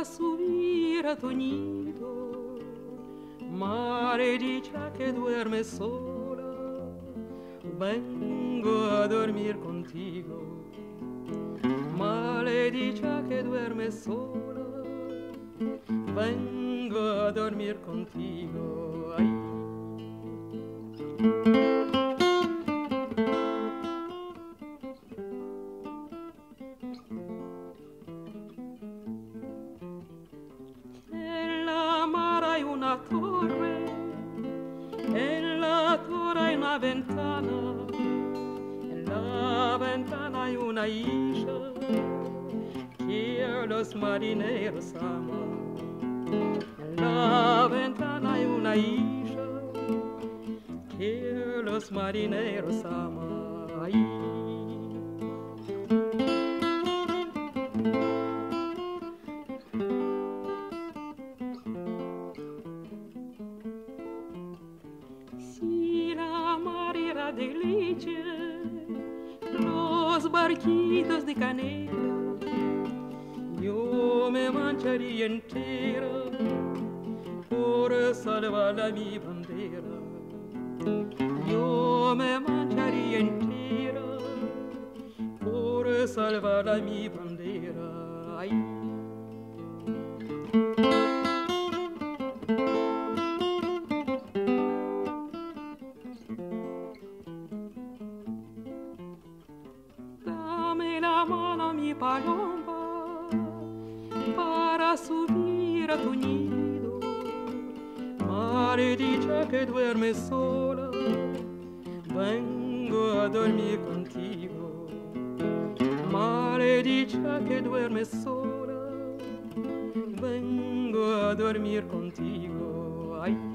subir a tu nido, maledicha que duerme sola, vengo a dormir contigo. Maledicha que duerme sola, vengo a dormir contigo. Ay. En la mar hay una torre, en la torre hay una ventana, en la ventana hay una isla que los marineros aman. En la ventana hay una isla que los marineros aman. Ay. Si la mar era de leche, los barquitos de canela, yo me mancharía entera por salvar a mi bandera. Yo me mancharía entera por salvar a mi bandera. Ay. Dame la mano, mi paloma, para subir a tu nido. Maledicha que duerme sola, vengo a dormir contigo. Maledicha que duerme sola, vengo a dormir contigo. Ay.